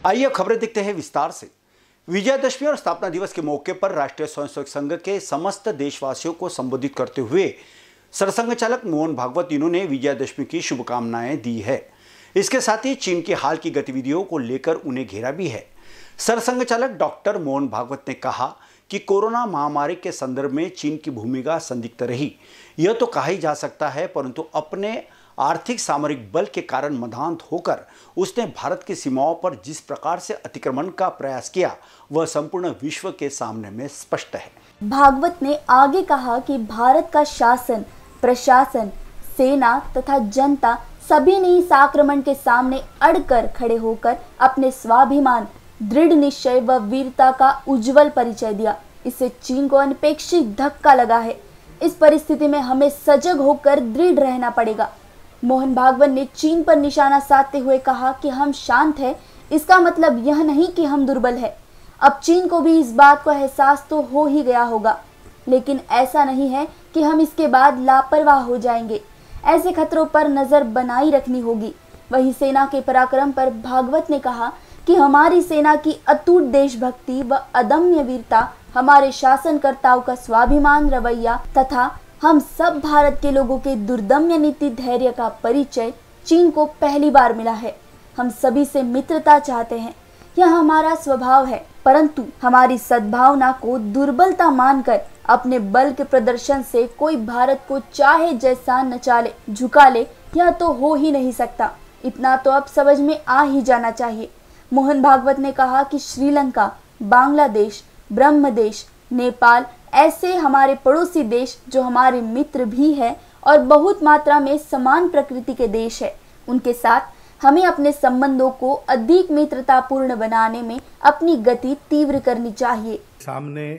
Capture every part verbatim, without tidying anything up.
आइए खबरें देखते हैं विस्तार से। विजयादशमी और स्थापना दिवस के मौके पर राष्ट्रीय स्वयंसेवक संघ के समस्त देशवासियों को संबोधित करते हुए सरसंघ चालक मोहन भागवत इन्होंने विजयादशमी की शुभकामनाएं दी है। इसके साथ ही चीन के हाल की गतिविधियों को लेकर उन्हें घेरा भी है। सरसंघ चालक डॉक्टर मोहन भागवत ने कहा कि कोरोना महामारी के संदर्भ में चीन की भूमिका संदिग्ध रही, यह तो कहा ही जा सकता है, परंतु अपने आर्थिक सामरिक बल के कारण मदान्त होकर उसने भारत की सीमाओं पर जिस प्रकार से अतिक्रमण का प्रयास किया वह संपूर्ण विश्व के सामने में स्पष्ट है। भागवत ने आगे कहा कि भारत का शासन, प्रशासन, सेना तथा जनता सभी ने इस आक्रमण के सामने अड़कर खड़े होकर अपने स्वाभिमान, दृढ़ निश्चय व वीरता का उज्जवल परिचय दिया। इससे चीन को अनपेक्षित धक्का लगा है। इस परिस्थिति में हमें सजग होकर दृढ़ रहना पड़ेगा। मोहन भागवत ने चीन पर निशाना साधते हुए कहा कि हम शांत हैं, इसका मतलब यह नहीं कि हम दुर्बल हैं। अब चीन को भी इस बात का एहसास तो हो ही गया होगा, लेकिन ऐसा नहीं है कि हम इसके बाद लापरवाह हो जाएंगे। ऐसे खतरों पर नजर बनाई रखनी होगी। वहीं सेना के पराक्रम पर भागवत ने कहा कि हमारी सेना की अटूट देशभक्ति व अदम्य वीरता, हमारे शासनकर्ताओं का स्वाभिमान रवैया तथा हम सब भारत के लोगों के दुर्दम्य नीति धैर्य का परिचय चीन को पहली बार मिला है। हम सभी से मित्रता चाहते हैं, यह हमारा स्वभाव है, परंतु हमारी सद्भावना को दुर्बलता मानकर अपने बल के प्रदर्शन से कोई भारत को चाहे जैसा नचा ले, झुका ले, यह तो हो ही नहीं सकता। इतना तो अब समझ में आ ही जाना चाहिए। मोहन भागवत ने कहा कि श्रीलंका, बांग्लादेश, ब्रह्मदेश, नेपाल ऐसे हमारे पड़ोसी देश जो हमारे मित्र भी हैं और बहुत मात्रा में समान प्रकृति के देश है, उनके साथ हमें अपने संबंधों को अधिक मित्रतापूर्ण बनाने में अपनी गति तीव्र करनी चाहिए। सामने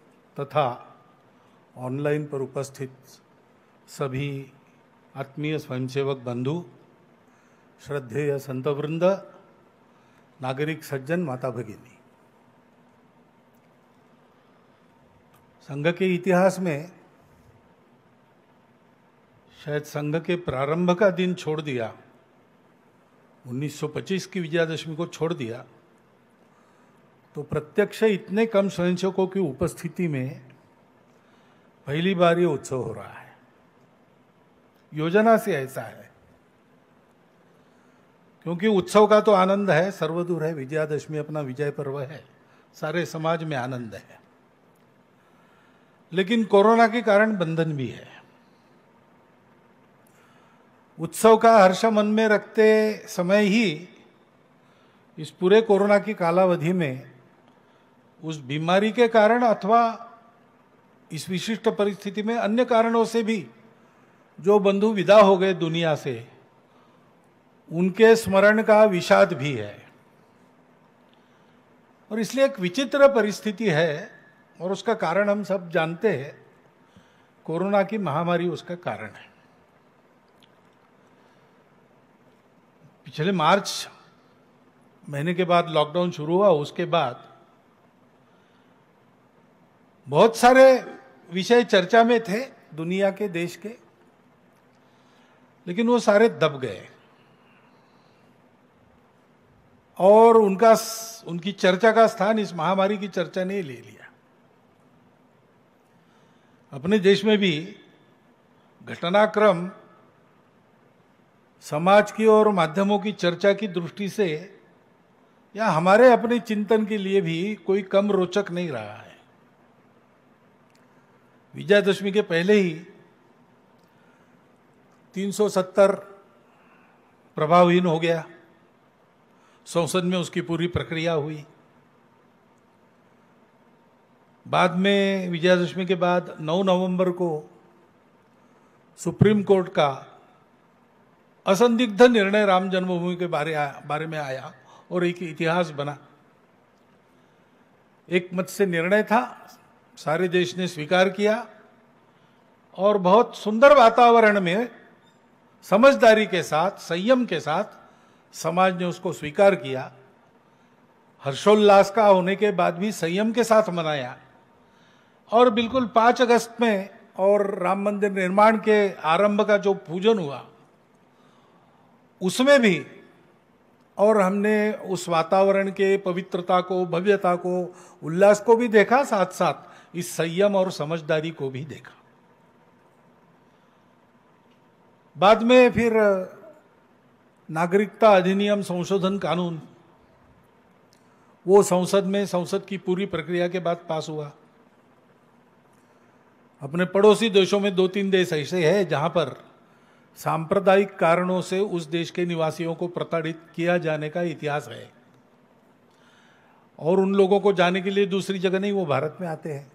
तथा ऑनलाइन पर उपस्थित सभी आत्मीय स्वयंसेवक बंधु, श्रद्धेय संतवृंद, नागरिक सज्जन, माता भगिनी, संघ के इतिहास में शायद संघ के प्रारंभ का दिन छोड़ दिया, उन्नीस सौ पच्चीस की विजयादशमी को छोड़ दिया, तो प्रत्यक्ष इतने कम स्वयंसेवकों की उपस्थिति में पहली बार ये उत्सव हो रहा है। योजना से ऐसा है, क्योंकि उत्सव का तो आनंद है, सर्वदूर है, विजयादशमी अपना विजय पर्व है, सारे समाज में आनंद है, लेकिन कोरोना के कारण बंधन भी है। उत्सव का हर्ष मन में रखते समय ही इस पूरे कोरोना की कालावधि में उस बीमारी के कारण अथवा इस विशिष्ट परिस्थिति में अन्य कारणों से भी जो बंधु विदा हो गए दुनिया से, उनके स्मरण का विषाद भी है। और इसलिए एक विचित्र परिस्थिति है और उसका कारण हम सब जानते हैं, कोरोना की महामारी उसका कारण है। पिछले मार्च महीने के बाद लॉकडाउन शुरू हुआ, उसके बाद बहुत सारे विषय चर्चा में थे दुनिया के, देश के, लेकिन वो सारे दब गए और उनका उनकी चर्चा का स्थान इस महामारी की चर्चा ने ले लिया। अपने देश में भी घटनाक्रम समाज की और माध्यमों की चर्चा की दृष्टि से या हमारे अपने चिंतन के लिए भी कोई कम रोचक नहीं रहा है। विजयादशमी के पहले ही तीन सौ सत्तर प्रभावहीन हो गया, संसद में उसकी पूरी प्रक्रिया हुई। बाद में विजयादशमी के बाद नौ नवंबर को सुप्रीम कोर्ट का असंदिग्ध निर्णय राम जन्मभूमि के बारे बारे में आया और एक इतिहास बना। एक मत से निर्णय था, सारे देश ने स्वीकार किया और बहुत सुंदर वातावरण में समझदारी के साथ, संयम के साथ समाज ने उसको स्वीकार किया। हर्षोल्लास का होने के बाद भी संयम के साथ मनाया और बिल्कुल पाँच अगस्त में और राम मंदिर निर्माण के आरंभ का जो पूजन हुआ उसमें भी और हमने उस वातावरण के पवित्रता को, भव्यता को, उल्लास को भी देखा, साथ साथ इस संयम और समझदारी को भी देखा। बाद में फिर नागरिकता अधिनियम संशोधन कानून, वो संसद में, संसद की पूरी प्रक्रिया के बाद पास हुआ। अपने पड़ोसी देशों में दो तीन देश ऐसे हैं जहां पर सांप्रदायिक कारणों से उस देश के निवासियों को प्रताड़ित किया जाने का इतिहास है, और उन लोगों को जाने के लिए दूसरी जगह नहीं, वो भारत में आते हैं।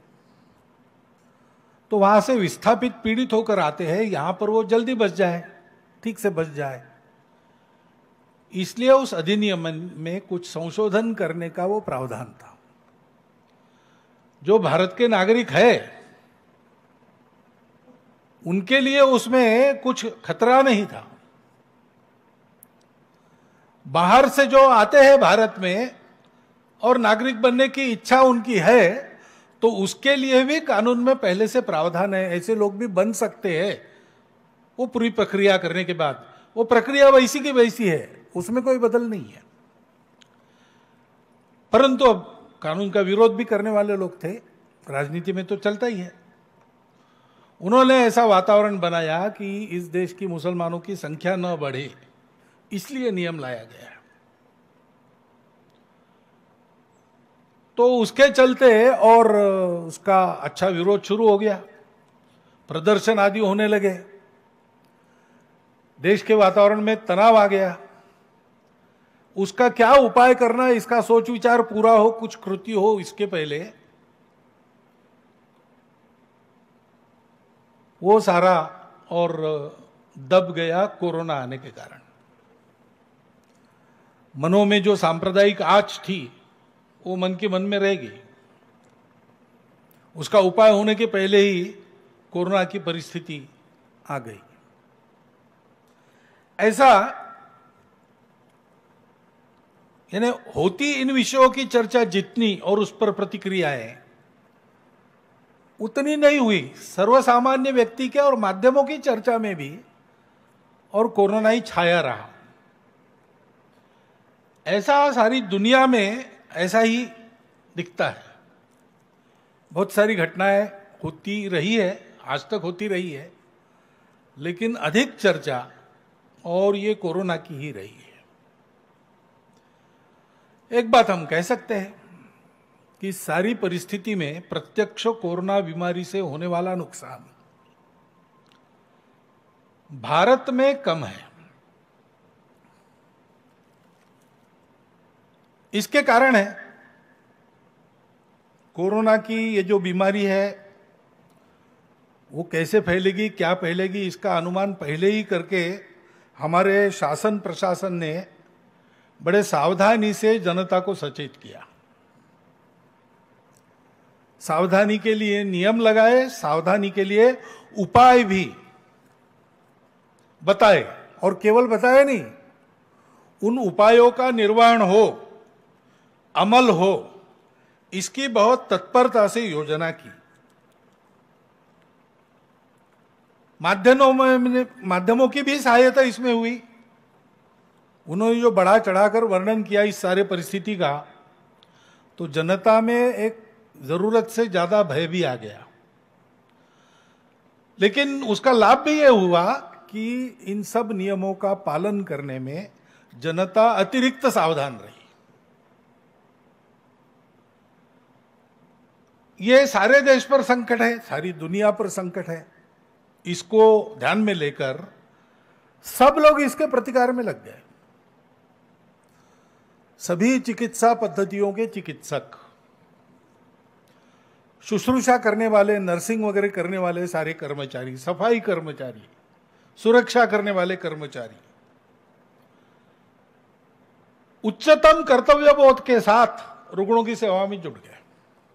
तो वहां से विस्थापित, पीड़ित होकर आते हैं, यहां पर वो जल्दी बच जाए, ठीक से बच जाए, इसलिए उस अधिनियम में कुछ संशोधन करने का वो प्रावधान था। जो भारत के नागरिक है उनके लिए उसमें कुछ खतरा नहीं था। बाहर से जो आते हैं भारत में और नागरिक बनने की इच्छा उनकी है, तो उसके लिए भी कानून में पहले से प्रावधान है, ऐसे लोग भी बन सकते हैं वो पूरी प्रक्रिया करने के बाद। वो प्रक्रिया वैसी की वैसी है, उसमें कोई बदल नहीं है। परंतु अब कानून का विरोध भी करने वाले लोग थे, राजनीति में तो चलता ही है। उन्होंने ऐसा वातावरण बनाया कि इस देश की मुसलमानों की संख्या न बढ़े, इसलिए नियम लाया गया। तो उसके चलते और उसका अच्छा विरोध शुरू हो गया, प्रदर्शन आदि होने लगे, देश के वातावरण में तनाव आ गया। उसका क्या उपाय करना, इसका सोच विचार पूरा हो, कुछ कृति हो, इसके पहले वो सारा और दब गया कोरोना आने के कारण। मनों में जो सांप्रदायिक आंच थी वो मन के मन में रह गई। उसका उपाय होने के पहले ही कोरोना की परिस्थिति आ गई। ऐसा यानी होती इन विषयों की चर्चा जितनी और उस पर प्रतिक्रियाएं उतनी नहीं हुई सर्वसामान्य व्यक्ति के और माध्यमों की चर्चा में भी, और कोरोना ही छाया रहा। ऐसा सारी दुनिया में ऐसा ही दिखता है। बहुत सारी घटनाएं होती रही है, आज तक होती रही है, लेकिन अधिक चर्चा और ये कोरोना की ही रही है। एक बात हम कह सकते हैं कि सारी परिस्थिति में प्रत्यक्ष कोरोना बीमारी से होने वाला नुकसान भारत में कम है। इसके कारण है, कोरोना की ये जो बीमारी है वो कैसे फैलेगी, क्या फैलेगी, इसका अनुमान पहले ही करके हमारे शासन प्रशासन ने बड़े सावधानी से जनता को सचेत किया। सावधानी के लिए नियम लगाए, सावधानी के लिए उपाय भी बताए, और केवल बताए नहीं, उन उपायों का निर्वहन हो, अमल हो, इसकी बहुत तत्परता से योजना की। माध्यमों में माध्यमों की भी सहायता इसमें हुई। उन्होंने जो बढ़ा चढ़ाकर वर्णन किया इस सारे परिस्थिति का, तो जनता में एक जरूरत से ज्यादा भय भी आ गया। लेकिन उसका लाभ भी यह हुआ कि इन सब नियमों का पालन करने में जनता अतिरिक्त सावधान रही। ये सारे देश पर संकट है, सारी दुनिया पर संकट है। इसको ध्यान में लेकर सब लोग इसके प्रतिकार में लग गए। सभी चिकित्सा पद्धतियों के चिकित्सक, शुश्रूषा करने वाले, नर्सिंग वगैरह करने वाले सारे कर्मचारी, सफाई कर्मचारी, सुरक्षा करने वाले कर्मचारी उच्चतम कर्तव्य बोध के साथ रुग्णों की सेवा में जुट गए।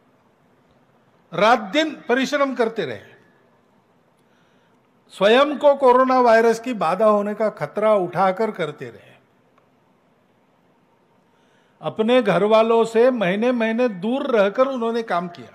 रात दिन परिश्रम करते रहे। स्वयं को कोरोना वायरस की बाधा होने का खतरा उठाकर करते रहे। अपने घर वालों से महीने महीने दूर रहकर उन्होंने काम किया।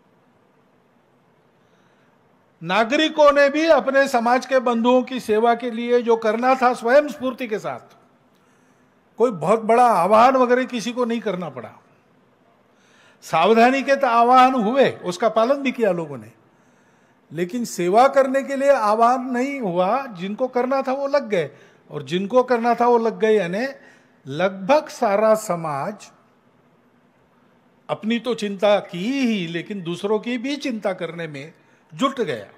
नागरिकों ने भी अपने समाज के बंधुओं की सेवा के लिए जो करना था स्वयं स्फूर्ति के साथ, कोई बहुत बड़ा आह्वान वगैरह किसी को नहीं करना पड़ा। सावधानी के तो आह्वान हुए, उसका पालन भी किया लोगों ने, लेकिन सेवा करने के लिए आह्वान नहीं हुआ। जिनको करना था वो लग गए, और जिनको करना था वो लग गए, यानी लगभग सारा समाज अपनी तो चिंता की ही, लेकिन दूसरों की भी चिंता करने में जुट गया।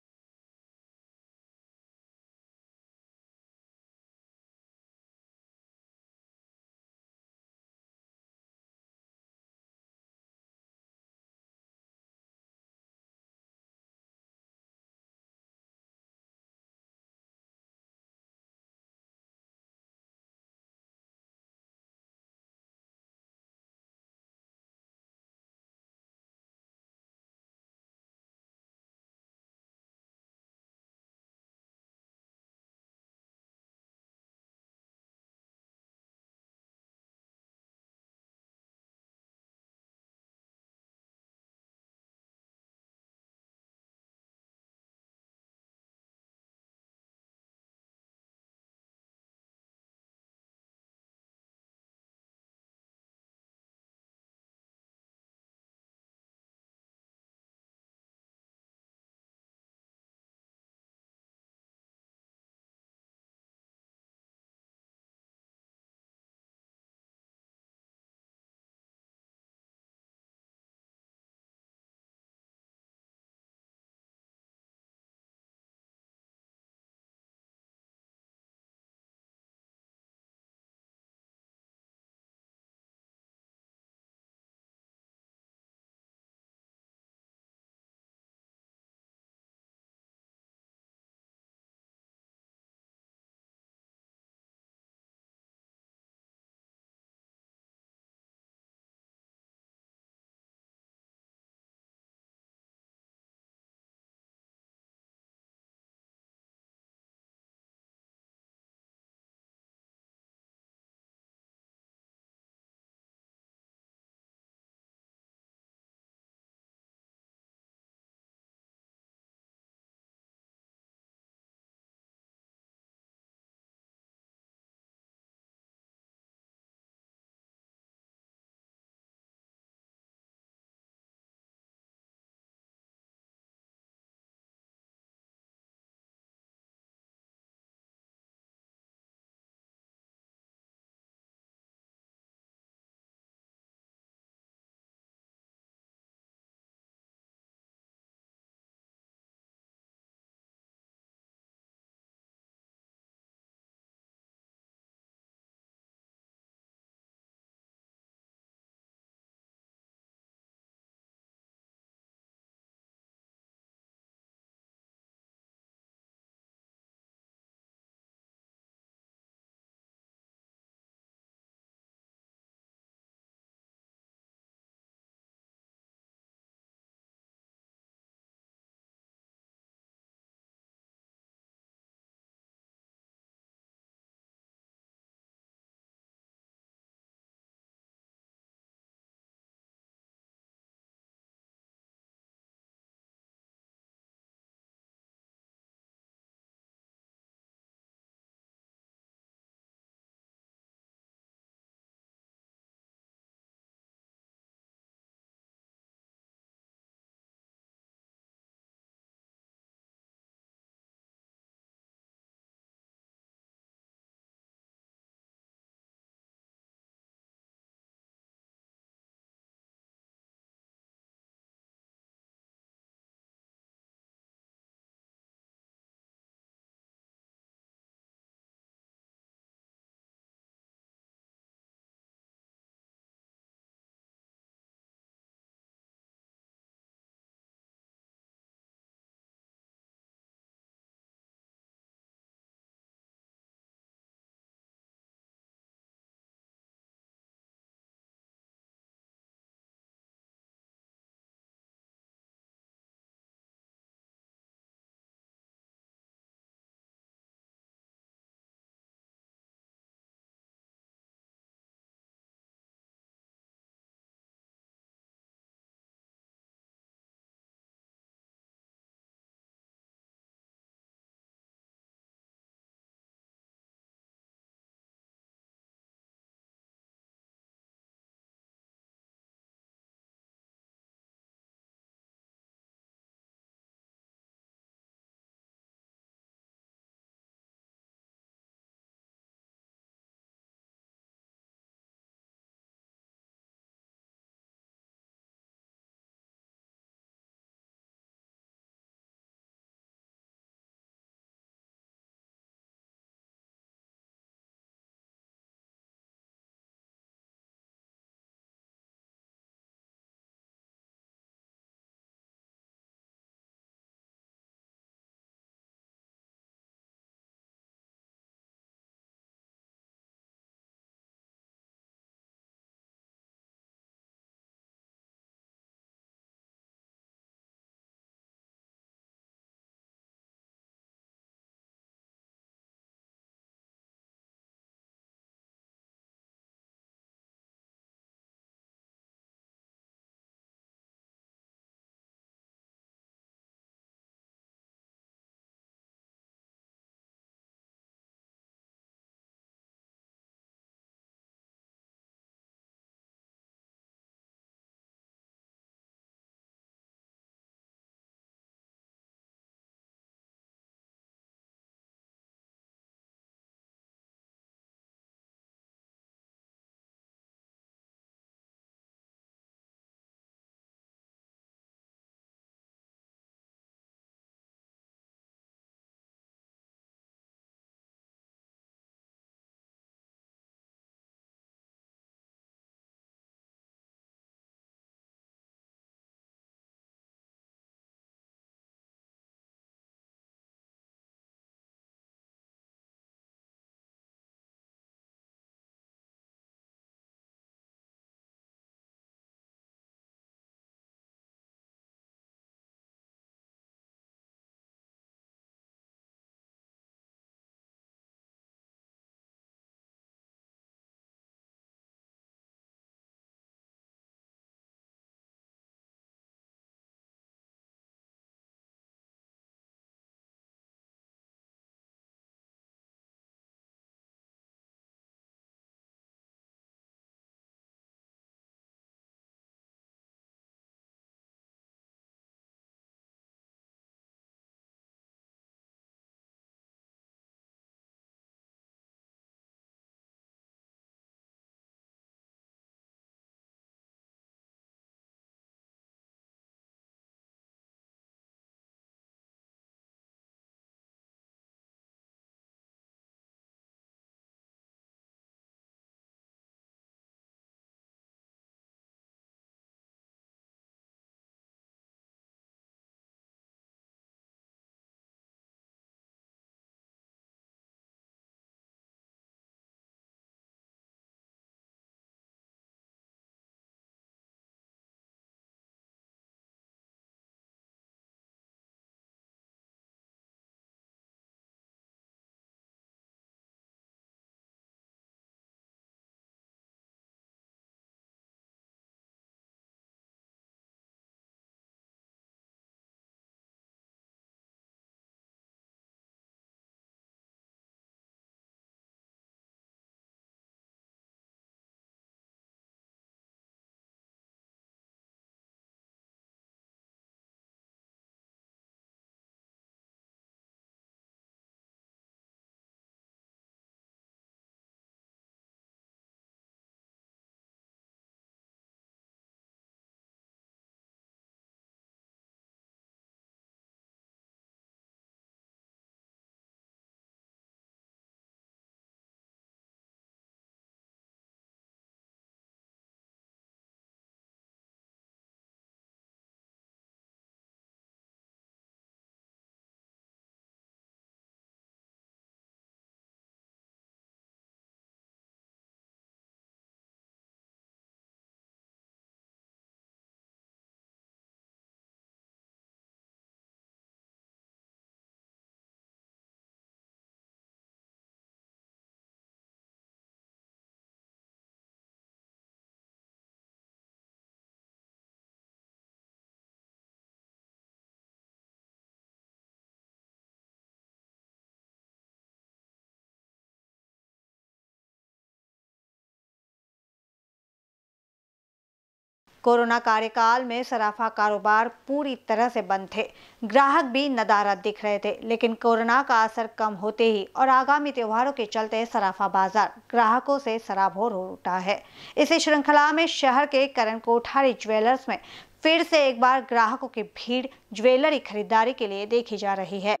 कोरोना कार्यकाल में सराफा कारोबार पूरी तरह से बंद थे, ग्राहक भी नदारद दिख रहे थे, लेकिन कोरोना का असर कम होते ही और आगामी त्योहारों के चलते सराफा बाजार ग्राहकों से सराबोर हो उठा है। इसी श्रृंखला में शहर के करण कोठारी ज्वेलर्स में फिर से एक बार ग्राहकों की भीड़ ज्वेलरी खरीदारी के लिए देखी जा रही है।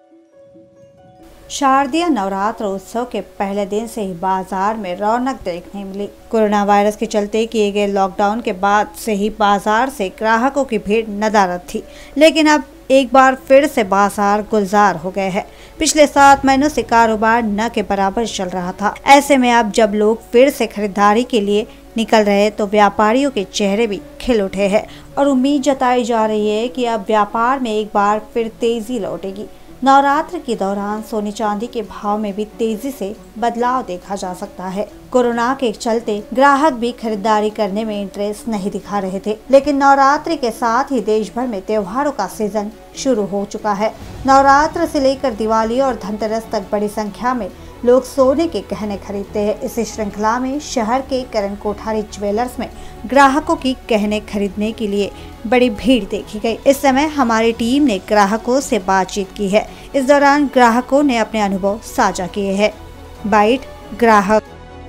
शारदीय नवरात्र उत्सव के पहले दिन से ही बाजार में रौनक देखने मिली। कोरोना वायरस के चलते किए गए लॉकडाउन के बाद से ही बाजार से ग्राहकों की भीड़ नदारद थी, लेकिन अब एक बार फिर से बाजार गुलजार हो गए हैं। पिछले सात महीनों से कारोबार न के बराबर चल रहा था। ऐसे में अब जब लोग फिर से खरीदारी के लिए निकल रहे तो व्यापारियों के चेहरे भी खिल उठे हैं और उम्मीद जताई जा रही है कि अब व्यापार में एक बार फिर तेजी लौटेगी। नवरात्र के दौरान सोने चांदी के भाव में भी तेजी से बदलाव देखा जा सकता है। कोरोना के चलते ग्राहक भी खरीदारी करने में इंटरेस्ट नहीं दिखा रहे थे, लेकिन नवरात्रि के साथ ही देश भर में त्योहारों का सीजन शुरू हो चुका है। नवरात्र से लेकर दिवाली और धनतेरस तक बड़ी संख्या में लोग सोने के गहने खरीदते हैं। इसी श्रृंखला में शहर के करण कोठारी ज्वेलर्स में ग्राहकों की गहने खरीदने के लिए बड़ी भीड़ देखी गई। इस समय हमारी टीम ने ग्राहकों से बातचीत की है। इस दौरान ग्राहकों ने अपने अनुभव साझा किए हैं। बाइट ग्राहक।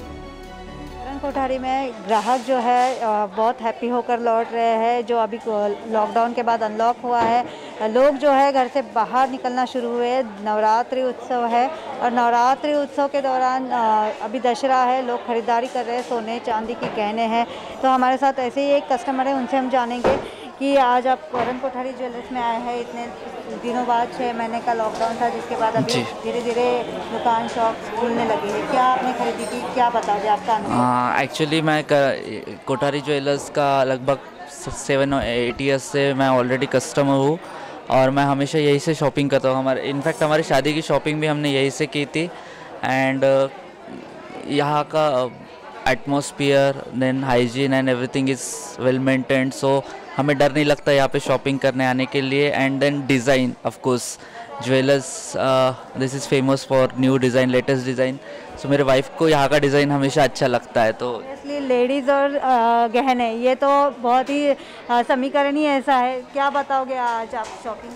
कोठारी में ग्राहक जो है बहुत हैप्पी होकर लौट रहे हैं। जो अभी लॉकडाउन के बाद अनलॉक हुआ है, लोग जो है घर से बाहर निकलना शुरू हुए। नवरात्रि उत्सव है और नवरात्रि उत्सव के दौरान अभी दशहरा है, लोग खरीदारी कर रहे हैं, सोने चांदी के गहने हैं। तो हमारे साथ ऐसे ही एक कस्टमर है, उनसे हम जानेंगे कि आज आप करण कोठारी ज्वेलर्स में आए हैं। इतने दिनों बाद छः महीने का लॉकडाउन था, जिसके बाद अभी धीरे धीरे दुकान शॉप खुलने लगी है। क्या आपने खरीदी की, क्या बताओगे आपका अनुभव? एक्चुअली मैं कोठारी ज्वेलर्स का लगभग सेवन एट ईयर्स से मैं ऑलरेडी कस्टमर हूँ और मैं हमेशा यही से शॉपिंग करता हूँ। हमारे इनफैक्ट हमारी शादी की शॉपिंग भी हमने यही से की थी। एंड यहाँ का atmosphere then hygiene and everything is well maintained, so हमें डर नहीं लगता यहाँ पे शॉपिंग करने आने के लिए। And then design, of course jewellers this is famous for new design, latest design. So मेरे वाइफ को यहाँ का डिज़ाइन हमेशा अच्छा लगता है। तो इसलिए लेडीज़ और uh, गहने ये तो बहुत ही uh, समीकरण ही ऐसा है। क्या बताओगे आज आप शॉपिंग?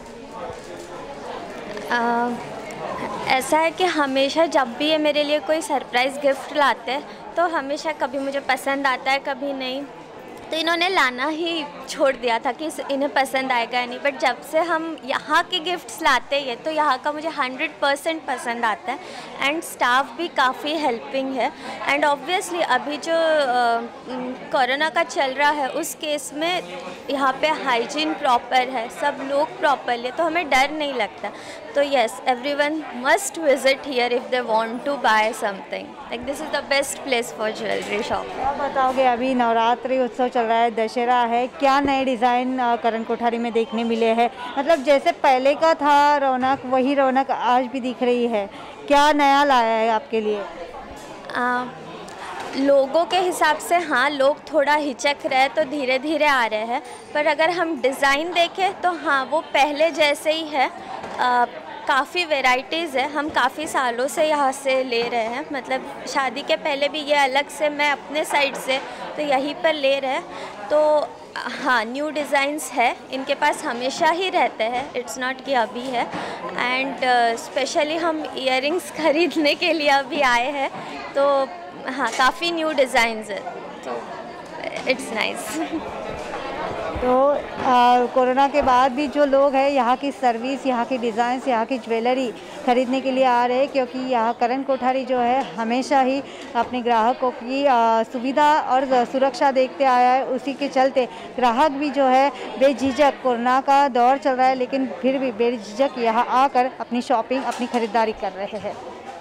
uh, ऐसा है कि हमेशा जब भी ये मेरे लिए कोई सरप्राइज़ गिफ्ट लाते हैं तो हमेशा कभी मुझे पसंद आता है, कभी नहीं। तो इन्होंने लाना ही छोड़ दिया था कि इन्हें पसंद आएगा या नहीं। बट जब से हम यहाँ के गिफ्ट्स लाते हैं तो यहाँ का मुझे हंड्रेड परसेंट पसंद आता है। एंड स्टाफ भी काफ़ी हेल्पिंग है। एंड ऑब्वियसली अभी जो कोरोना का चल रहा है उस केस में यहाँ पे हाइजीन प्रॉपर है, सब लोग प्रॉपरली, तो हमें डर नहीं लगता। तो yes, everyone must visit here if they want to buy something. Like this is the best place for jewellery shop. क्या बताओगे, अभी नवरात्रि उत्सव चल रहा है, दशहरा है, क्या नए डिज़ाइन करण कोठारी में देखने मिले हैं? मतलब जैसे पहले का था रौनक, वही रौनक आज भी दिख रही है। क्या नया लाया है आपके लिए? आ, लोगों के हिसाब से हाँ, लोग थोड़ा हिचक रहे तो धीरे धीरे आ रहे हैं। पर अगर हम डिज़ाइन देखें तो हाँ, वो पहले जैसे ही है। आ, काफ़ी वेराइटीज़ है, हम काफ़ी सालों से यहाँ से ले रहे हैं। मतलब शादी के पहले भी ये अलग से, मैं अपने साइड से तो यहीं पर ले रहे हैं। तो हाँ, न्यू डिज़ाइंस है, इनके पास हमेशा ही रहते हैं, इट्स नॉट कि अभी है। एंड स्पेशली हम इयररिंग्स खरीदने के लिए अभी आए हैं। तो हाँ, काफ़ी न्यू डिज़ाइंस है, तो इट्स नाइस। तो कोरोना के बाद भी जो लोग हैं यहाँ की सर्विस, यहाँ की डिज़ाइंस, यहाँ की ज्वेलरी खरीदने के लिए आ रहे हैं, क्योंकि यहाँ करण कोठारी जो है हमेशा ही अपने ग्राहकों की आ, सुविधा और सुरक्षा देखते आया है। उसी के चलते ग्राहक भी जो है बेझिझक, कोरोना का दौर चल रहा है लेकिन फिर भी बेझिझक यहाँ आकर अपनी शॉपिंग, अपनी खरीदारी कर रहे हैं।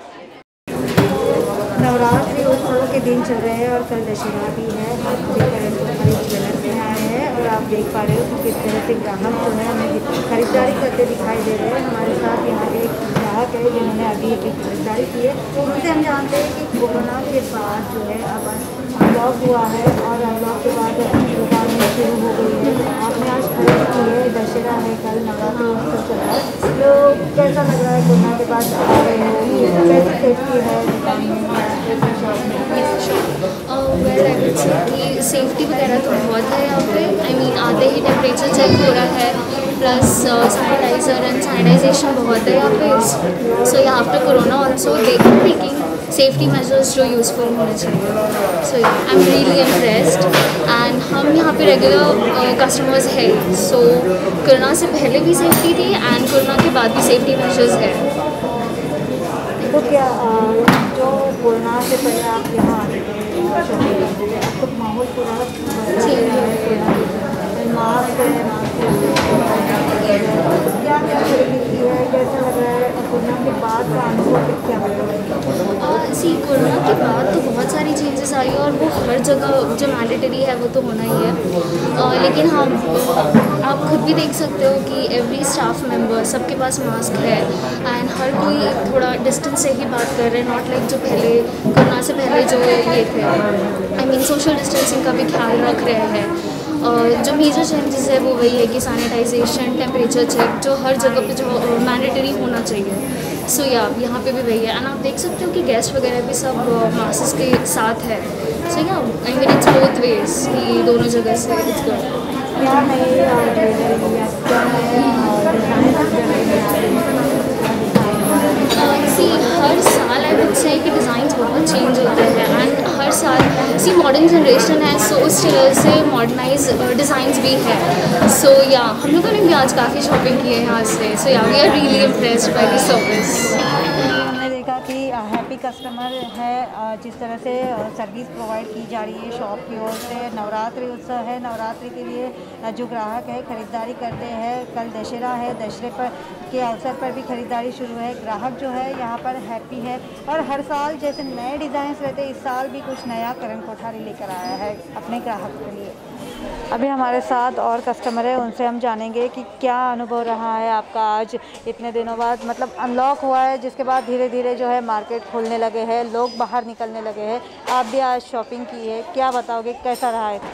नवरात्रि उत्सव के दिन चल रहे हैं और कल दशहरा भी है। हम करण कोठारी ज्वेलर्स में आए हैं और आप देख पा रहे हो कि किस तरह से ग्राहक जो है हमें खरीदारी करते दिखाई दे रहे हैं। हमारे साथ यहाँ पे एक ग्राहक है जिन्होंने अभी अभी खरीदारी की है। उनसे हम जानते हैं कि कोरोना के बाद जो है अब अनलॉक हुआ है और अनलॉक के बाद दुकान शुरू हो गई है। आपने आज खरीद की है, दशहरा है, कल नवरात्रि उत्सव चल रहा है, तो कैसा लग रहा है? कोरोना के बाद आ रहे हो, कैसी सेफ्टी है दुकान में? वेल आई वुड से कि सेफ्टी वगैरह तो बहुत है यहाँ पे। आई मीन आते ही टेम्परेचर चेक हो रहा है, प्लस सैनिटाइजर एंड सैनिटाइजेशन बहुत है यहाँ पे। सो यहाँ after corona also they are taking safety measures जो यूज़फुल होने चाहिए। So I am really impressed and हम यहाँ पे रेगुलर कस्टमर्स है। सो कोरोना से पहले भी सेफ्टी थी एंड कोरोना के बाद भी सेफ्टी मेजर्स है। तो क्या जो कोरोना से पहले आप यहाँ आते थे तो माहौल पूरा मास्क है, मास्क क्या क्या खरीदी की है, कैसा लग रहा है, और कोरोना के बाद का अनुभव क्या है? सी कोरोना के बाद तो बहुत सारी चेंजेस आई और वो हर जगह जो मैंडेटरी है वो तो होना ही है। uh, लेकिन हम आप खुद भी देख सकते हो कि एवरी स्टाफ मेंबर सबके पास मास्क है एंड हर कोई थोड़ा डिस्टेंस से ही बात कर रहे हैं, नॉट लाइक जो पहले कोरोना से पहले जो ये थे। आई मीन सोशल डिस्टेंसिंग का भी ख्याल रख रहे हैं। और जो मेजर चेंजेस है वो वही है कि सैनिटाइजेशन, टेम्परेचर चेक जो हर जगह पे जो मैंडेटरी होना चाहिए। सो या यहाँ पे भी वही है एंड आप देख सकते हो कि गेस्ट वगैरह भी सब मास्क के साथ है। So yeah I mean it's both ways कि दोनों जगह से इट्स गुड। क्या सी हर साल आई वुड से कि डिज़ाइंस बहुत चेंज होते हैं एंड हर साल सी मॉडर्न जनरेशन है, सो उस तरह से मॉडर्नाइज डिज़ाइंस भी है। सो so, या yeah, हम लोगों ने भी आज काफ़ी शॉपिंग की है यहाँ से। So yeah we are really impressed by the service. हमने देखा कि हैप्पी कस्टमर है, जिस तरह से सर्विस प्रोवाइड की जा रही है शॉप की ओर से। नवरात्रि उत्सव है, नवरात्रि के लिए जो ग्राहक है खरीदारी करते हैं। कल दशहरा है, दशहरे पर के अवसर पर भी खरीदारी शुरू है। ग्राहक जो है यहाँ पर हैप्पी है और हर साल जैसे नए डिज़ाइंस रहते हैं, इस साल भी कुछ नया करण कोठारी लेकर आया है अपने ग्राहक के लिए। अभी हमारे साथ और कस्टमर है, उनसे हम जानेंगे कि क्या अनुभव रहा है आपका आज इतने दिनों बाद, मतलब अनलॉक हुआ है जिसके बाद धीरे धीरे जो है मार्केट खुलने लगे हैं, लोग बाहर निकलने लगे हैं। आप भी आज शॉपिंग की है, क्या बताओगे कैसा रहा है?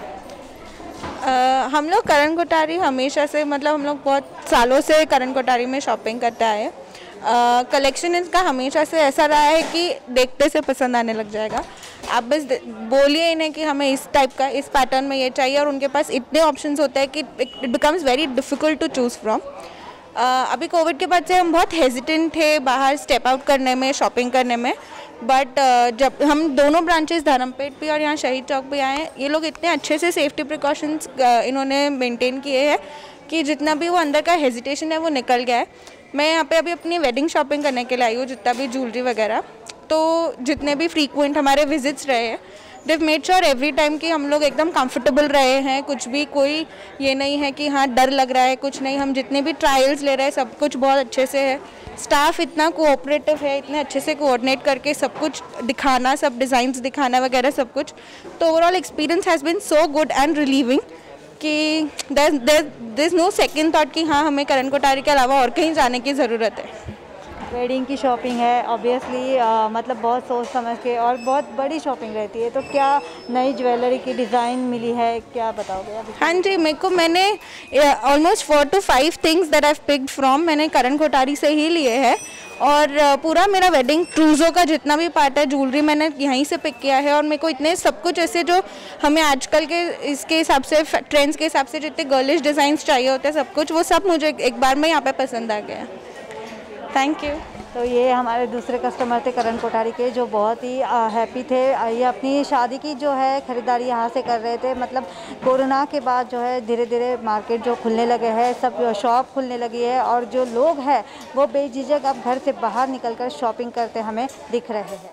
Uh, हम लोग करण कोठारी हमेशा से, मतलब हम लोग बहुत सालों से करण कोठारी में शॉपिंग करते आए हैं। कलेक्शन uh, इसका हमेशा से ऐसा रहा है कि देखते से पसंद आने लग जाएगा। आप बस बोलिए इन्हें कि हमें इस टाइप का, इस पैटर्न में ये चाहिए और उनके पास इतने ऑप्शंस होते हैं कि it becomes very difficult to choose from. अभी कोविड के बाद से हम बहुत हेजिटेंट थे बाहर स्टेप आउट करने में, शॉपिंग करने में। बट uh, जब हम दोनों ब्रांचेस धर्मपेट भी और यहाँ शहीद चौक भी आए हैं, ये लोग इतने अच्छे से सेफ्टी प्रिकॉशंस uh, इन्होंने मेंटेन किए हैं कि जितना भी वो अंदर का हेजिटेशन है वो निकल गया है। मैं यहाँ पे अभी अपनी वेडिंग शॉपिंग करने के लिए आई हूँ, जितना भी ज्वेलरी वगैरह, तो जितने भी फ्रीक्वेंट हमारे विजिट्स रहे हैं, they made sure every time कि हम लोग एकदम कंफर्टेबल रहे हैं। कुछ भी कोई ये नहीं है कि हाँ डर लग रहा है, कुछ नहीं। हम जितने भी ट्रायल्स ले रहे हैं सब कुछ बहुत अच्छे से है। स्टाफ इतना कोऑपरेटिव है, इतने अच्छे से कोऑर्डिनेट करके सब कुछ दिखाना, सब डिज़ाइंस दिखाना वगैरह सब कुछ। तो overall experience has been so good and relieving कि there there is no second thought कि हाँ हमें करण कोठारी के अलावा और कहीं जाने की ज़रूरत है। वेडिंग की शॉपिंग है ऑब्वियसली, मतलब बहुत सोच समझ के और बहुत बड़ी शॉपिंग रहती है, तो क्या नई ज्वेलरी की डिज़ाइन मिली है, क्या बताओगे अभी? हाँ जी, मेरे को मैंने almost four to five things that I picked from मैंने करण कोठारी से ही लिए हैं। और पूरा मेरा वेडिंग ट्रूज़ो का जितना भी पार्ट है ज्वेलरी मैंने यहीं से पिक किया है। और मेरे को इतने सब कुछ ऐसे जो हमें आजकल के इसके हिसाब से, ट्रेंड्स के हिसाब से जितने गर्लिश डिज़ाइंस चाहिए होते हैं सब कुछ, वो सब मुझे एक बार में यहाँ पे पसंद आ गया। Thank you. तो ये हमारे दूसरे कस्टमर थे करण कोठारी के, जो बहुत ही हैप्पी थे। ये अपनी शादी की जो है ख़रीदारी यहाँ से कर रहे थे। मतलब कोरोना के बाद जो है धीरे धीरे मार्केट जो खुलने लगे हैं, सब शॉप खुलने लगी है और जो लोग हैं वो बेझिझक अब घर से बाहर निकलकर शॉपिंग करते हमें दिख रहे हैं।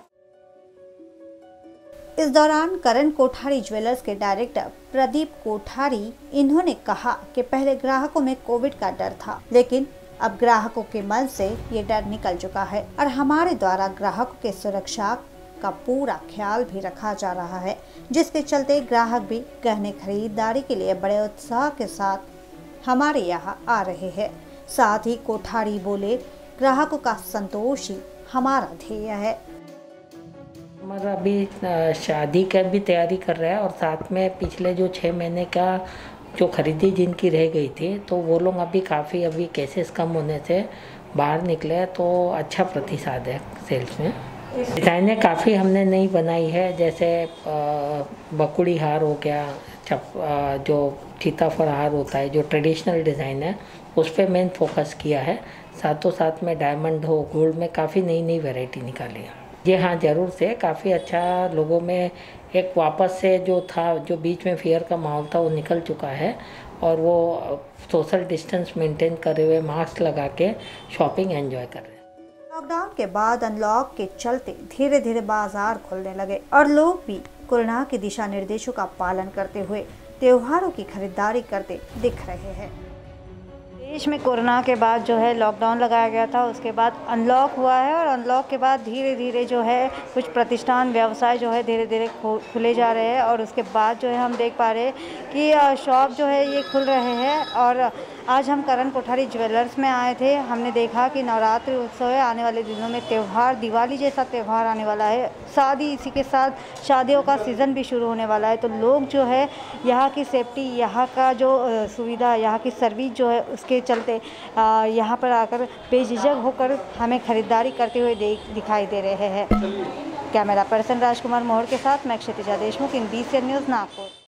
इस दौरान करण कोठारी ज्वेलर्स के डायरेक्टर प्रदीप कोठारी इन्होंने कहा कि पहले ग्राहकों में कोविड का डर था, लेकिन अब ग्राहकों के मन से ये डर निकल चुका है और हमारे द्वारा ग्राहकों के सुरक्षा का पूरा ख्याल भी रखा जा रहा है, जिसके चलते ग्राहक भी गहने खरीदारी के लिए बड़े उत्साह के साथ हमारे यहाँ आ रहे हैं। साथ ही कोठारी बोले, ग्राहकों का संतोष ही हमारा ध्येय है। हमारा अभी शादी का भी तैयारी कर रहा है और साथ में पिछले जो छः महीने का जो खरीदी जिनकी रह गई थी, तो वो लोग अभी काफ़ी अभी केसेस कम होने से बाहर निकले, तो अच्छा प्रतिसाद है सेल्स में। डिज़ाइनें काफ़ी हमने नई बनाई है, जैसे बकुड़ी हार हो गया, चप जो सीताफल हार होता है, जो ट्रेडिशनल डिज़ाइन है उस पर मेन फोकस किया है। साथों साथ में डायमंड हो, गोल्ड में काफ़ी नई नई वैरायटी निकाली है। जी हाँ, ज़रूर से काफ़ी अच्छा लोगों में एक वापस से जो था, जो बीच में फियर का माहौल था वो निकल चुका है और वो सोशल डिस्टेंस मेंटेन करे हुए मास्क लगा के शॉपिंग एंजॉय कर रहे हैं। लॉकडाउन के बाद अनलॉक के चलते धीरे धीरे बाजार खुलने लगे और लोग भी कोरोना के दिशा निर्देशों का पालन करते हुए त्योहारों की खरीदारी करते दिख रहे हैं। देश में कोरोना के बाद जो है लॉकडाउन लगाया गया था, उसके बाद अनलॉक हुआ है और अनलॉक के बाद धीरे धीरे जो है कुछ प्रतिष्ठान व्यवसाय जो है धीरे धीरे खुले जा रहे हैं और उसके बाद जो है हम देख पा रहे हैं कि शॉप जो है ये खुल रहे हैं। और आज हम करण कोठारी ज्वेलर्स में आए थे, हमने देखा कि नवरात्रि उत्सव है, आने वाले दिनों में त्यौहार, दिवाली जैसा त्यौहार आने वाला है, शादी, इसी के साथ शादियों का सीज़न भी शुरू होने वाला है। तो लोग जो है यहाँ की सेफ्टी, यहाँ का जो सुविधा, यहाँ की सर्विस जो है उसके चलते यहाँ पर आकर बेझिझक होकर हमें ख़रीदारी करते हुए देख दिखाई दे रहे हैं। कैमरा पर्सन राजकुमार मोहर के साथ मैं Kshitija Deshmukh, in B C N news Nagpur.